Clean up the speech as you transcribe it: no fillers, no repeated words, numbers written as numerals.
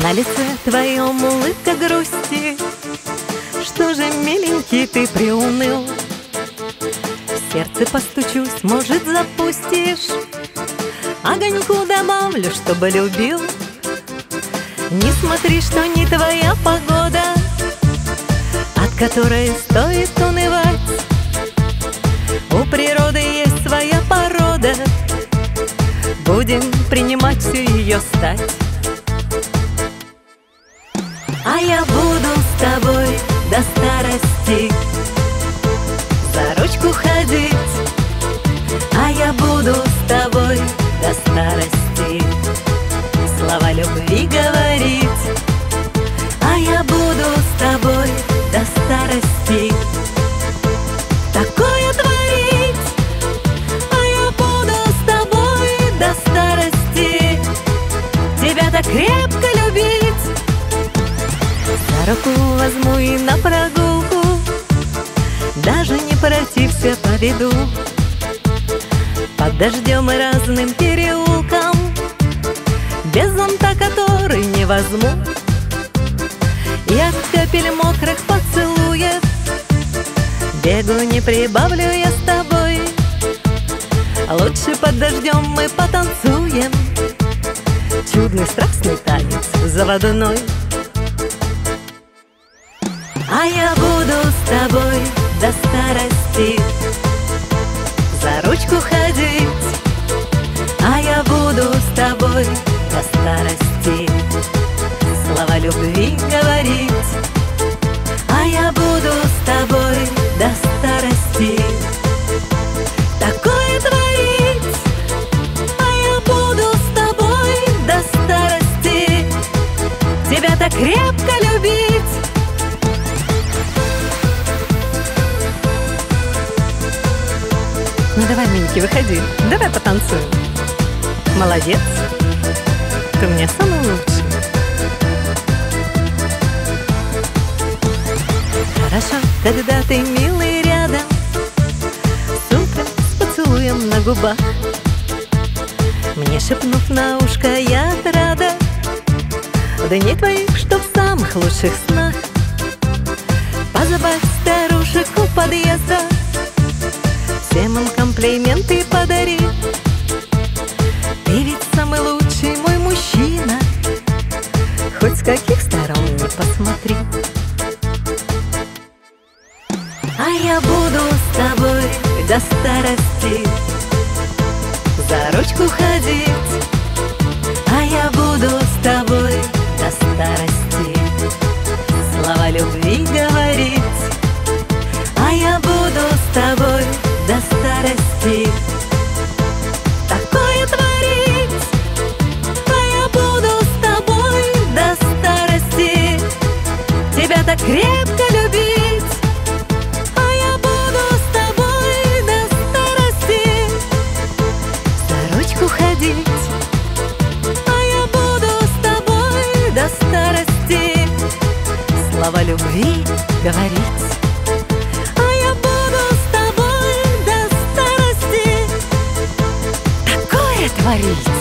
На лице твоем улыбка грусти. Что же, миленький, ты приуныл? В сердце постучусь, может, запустишь. Огоньку добавлю, чтобы любил. Не смотри, что не твоя погода, от которой стоит унывать. У природы есть своя порода, будем принимать всю ее стать. А я буду с тобой до старости за ручку ходить. А я буду с тобой до старости слова любви говорить. А я буду с тобой до старости такое творить. А я буду с тобой до старости тебя так крепко любить. За руку возьму и на прогулку, даже не протився поведу. Под дождем и разным переулкам, без зонта который не возьму. И от капель мокрых поцелуев бегу не прибавлю я с тобой. Лучше под дождем мы потанцуем чудный страстный танец заводной. А я буду с тобой до старости за ручку ходить. А я буду с тобой до старости слова любви говорить. А я буду с тобой до старости такое творить. А я буду с тобой до старости тебя так крепко любить. Ну давай, Миньки, выходи, давай потанцуем. Молодец, ты у меня самый лучший. Хорошо, когда ты, милый, рядом, с утра с поцелуем на губах, мне шепнув на ушко, я рада дней твоих, что в самых лучших снах. Позабавь старушек у подъезда, всем им комплименты подари. Ты ведь самый лучший мой мужчина, хоть с каких сторон не посмотри. А я буду с тобой до старости за ручку ходить. А я буду с тобой до старости слова любви говорить. А я буду с тобой до старости такое творить. А я буду с тобой до старости тебя так крепко любить. А я буду с тобой до старости за ручку ходить. А я буду с тобой до старости слова любви говорить. А я буду с тобой до старости такое творить.